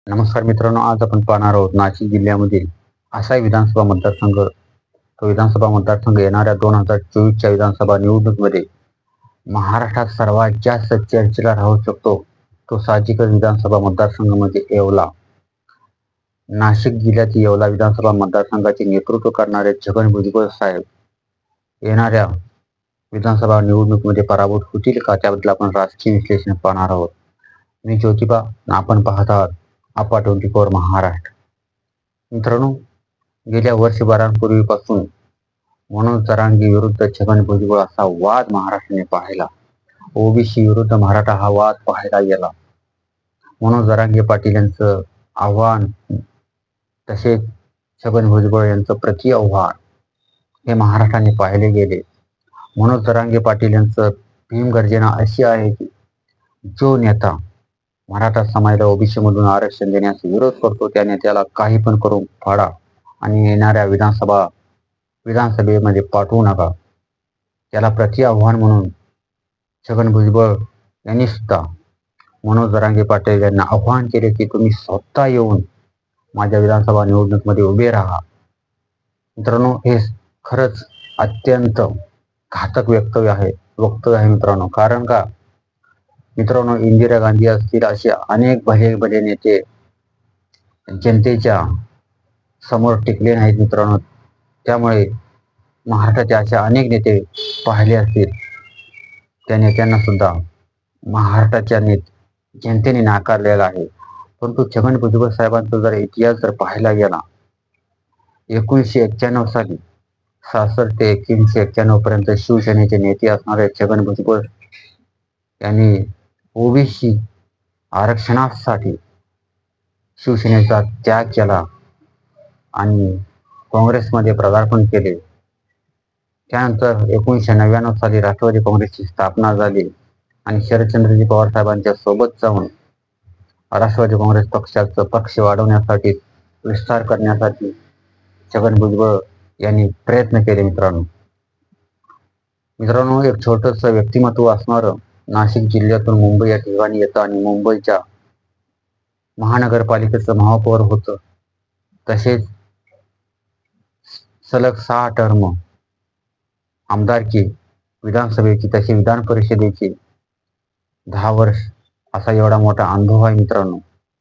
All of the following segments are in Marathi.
नमस्कार मित्रांनो, आज आपण पाहणार आहोत नाशिक जिल्ह्यामधील असा एक विधानसभा मतदारसंघ. तो विधानसभा मतदारसंघ येणाऱ्या 2024च्या विधानसभा निवडणुकीमध्ये महाराष्ट्रात सर्वात जास्त चर्चेला राहू शकतो. तो साहजिकच विधानसभा मतदारसंघ म्हणजे येवला. नाशिक जिल्ह्यातील येवला विधानसभा मतदारसंघाचे नेतृत्व करणारे छगन भुजबळ साहेब येणाऱ्या विधानसभा निवडणुकीमध्ये पराभूत होतील का, त्याबद्दल आपण राजकीय विश्लेषण पाहणार आहोत. मी ज्योतिबा, आपण पाहत आहात आपा 24 महाराष्ट्र. मित्रांनो, गेल्या वर्षभरांपूर्वीपासून मनोज जरांगे विरुद्ध छगन भुजबळ असा वाद महाराष्ट्राने पाहिला. ओबीसी विरुद्ध मराठा हा वाद पाहायला गेला. मनोज जरांगे पाटील यांचं आव्हान, तसेच छगन भुजबळ यांचं प्रति आव्हान हे महाराष्ट्राने पाहिले गेले. मनोज जरांगे पाटील यांचं भीमगर्जना अशी आहे की जो नेता मराठा समाजाला ओबीसी मधून आरक्षण देण्यास विरोध करतो त्या नेत्याला काही पण करून फाडा आणि येणाऱ्या विधानसभेमध्ये पाठवू नका. त्याला प्रति आव्हान म्हणून छगन भुजबळ यांनी सुद्धा मनोज जरांगे पाटील यांना आव्हान केले की तुम्ही स्वतः येऊन माझ्या विधानसभा निवडणुकीमध्ये उभे राहा. मित्रांनो, हे खरंच अत्यंत घातक वक्तव्य आहे मित्रांनो. कारण का मित्रांनो, इंदिरा गांधी असतील असे अनेक भले नेते जनतेच्या समोर टिकले नाहीत मित्रांनो. त्यामुळे महाराष्ट्राचे असे अनेक नेते पाहिले असतील, त्या नेत्यांना सुद्धा महाराष्ट्राच्या जनतेने नाकारलेला आहे. परंतु छगन भुजबळ साहेबांचा जर इतिहास जर पाहायला गेला, 1991 साली 66 ते 1991 पर्यंत शिवसेनेचे नेते असणारे छगन भुजबळ यांनी ओबीसी आरक्षणासाठी शिवसेनेचा त्याग केला आणि काँग्रेसमध्ये पदार्पण केले. त्यानंतर 1999 साली राष्ट्रवादी काँग्रेसची स्थापना झाली आणि शरदचंद्रजी पवार साहेबांच्या सोबत जाऊन राष्ट्रवादी काँग्रेस पक्षाचा पक्ष वाढवण्यासाठी, विस्तार करण्यासाठी छगन भुजबळ यांनी प्रयत्न केले. मित्रांनो, एक छोटस व्यक्तिमत्व असणारं नाशिक जिल्ह्यातून मुंबई या ठिकाणी येतं आणि मुंबईच्या महानगरपालिकेचं महापौर होतं. तसेच सलग 6 टर्म आमदारकी, विधानसभेची, तसे विधान परिषदेची 10 वर्ष असा एवढा मोठा अनुभव आहे मित्रांनो.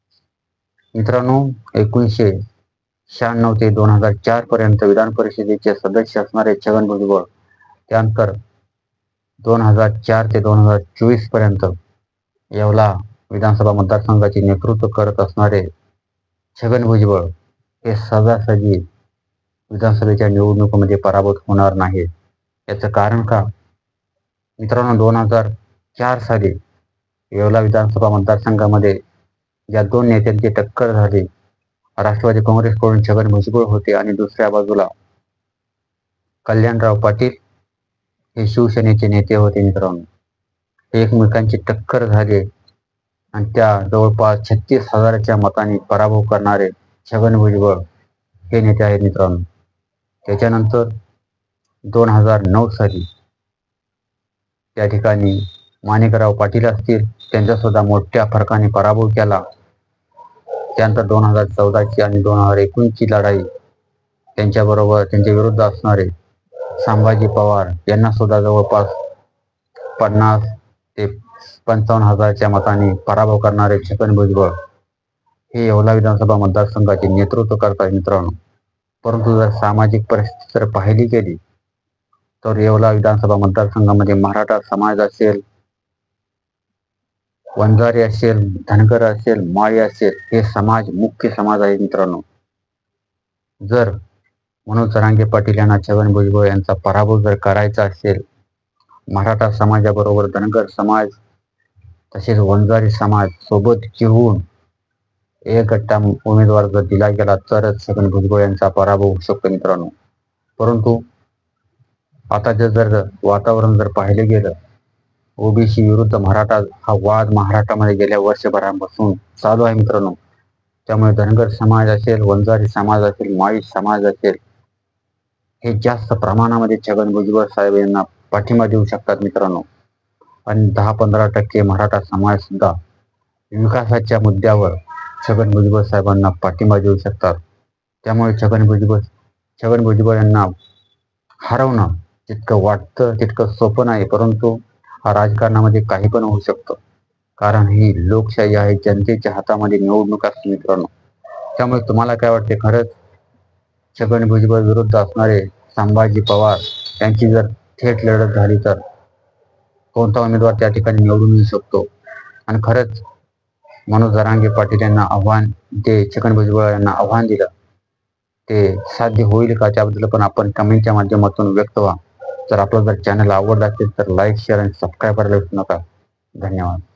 1996 ते 2004 पर्यंत विधान परिषदेचे सदस्य असणारे छगन भुजबळ, त्यानंतर 2004 ते 2024 पर्यंत येवला विधानसभा मतदारसंघाचे नेतृत्व करत असणारे छगन भुजबळ हे सहजासहजी विधानसभेच्या निवडणुकीमध्ये पराभूत होणार नाही. याचं कारण का मित्रांनो, 2004 साली येवला विधानसभा मतदारसंघामध्ये ज्या 2 नेत्यांची टक्कर झाली, राष्ट्रवादी काँग्रेसकडून छगन भुजबळ होते आणि दुसऱ्या बाजूला कल्याणराव पाटील हे शिवसेनेचे नेते होते. मित्रांनो, एकमेकांची टक्कर झाली आणि त्या जवळपास 36,000च्या मतांनी पराभव करणारे छगन भुजबळ हे नेते आहेत मित्रांनो. त्याच्यानंतर 2009 साली त्या ठिकाणी माणिकराव पाटील असतील, त्यांचा सुद्धा मोठ्या फरकाने पराभव केला. त्यानंतर 2014ची आणि 2019ची लढाई त्यांच्या विरुद्ध असणारे संभाजी पवार यांना सुद्धा जवळपास 50 ते 55,000च्या मतांनी पराभव करणारे छगन भुजबळ हे येवला विधानसभा मतदारसंघाचे नेतृत्व करतात मित्रांनो. परंतु जर सामाजिक परिस्थिती जर पाहिली गेली तर येवला विधानसभा मतदारसंघामध्ये मराठा समाज असेल, वंजारी असेल, धनगर असेल, माळी असेल, हे समाज मुख्य समाज आहे मित्रांनो. जर मनोज जरांगे पाटील यांना छगन भुजबळ यांचा पराभव जर करायचा असेल, मराठा समाजाबरोबर धनगर समाज तसेच वंजारी समाज सोबत घेऊन एक गट्टा उमेदवार जर दिला गेला तरच छगन भुजबळ यांचा पराभव होऊ शकतो मित्रांनो. परंतु आता जर वातावरण जर पाहिले गेलं, ओबीसी विरुद्ध मराठा हा वाद महाराष्ट्रामध्ये गेल्या वर्षभरापासून चालू आहे मित्रांनो. त्यामुळे धनगर समाज असेल, वंजारी समाज असेल, माळी समाज असेल, हे जास्त प्रमाणामध्ये छगन भुजबळ साहेब यांना पाठिंबा देऊ शकतात मित्रांनो. आणि 10-15% मराठा समाज सुद्धा विकासाच्या मुद्द्यावर छगन भुजबळ साहेबांना पाठिंबा देऊ शकतात. त्यामुळे छगन भुजबळ यांना हरवणं जितकं वाटतं तितकं सोपं नाही, परंतु राजकारणामध्ये काही पण होऊ शकतं. कारण ही लोकशाही आहे, जनतेच्या हातामध्ये निवडणूक असते मित्रांनो. त्यामुळे तुम्हाला काय वाटते, खरंच छगन भुजबळ विरुद्ध असणारे संभाजी पवार यांची जर थेट लढत झाली तर कोणता उमेदवार त्या ठिकाणी निवडून येऊ शकतो? आणि खरंच मनोज जरांगे पाटील यांना आव्हान, जे छगन भुजबळ यांना आव्हान दिलं, ते साध्य होईल का? त्याबद्दल पण आपण कमेंटच्या माध्यमातून व्यक्त व्हा. जर आपलं चॅनल आवडलं असेल तर लाईक, शेअर आणि सबस्क्राईब करायला विसरू नका. धन्यवाद.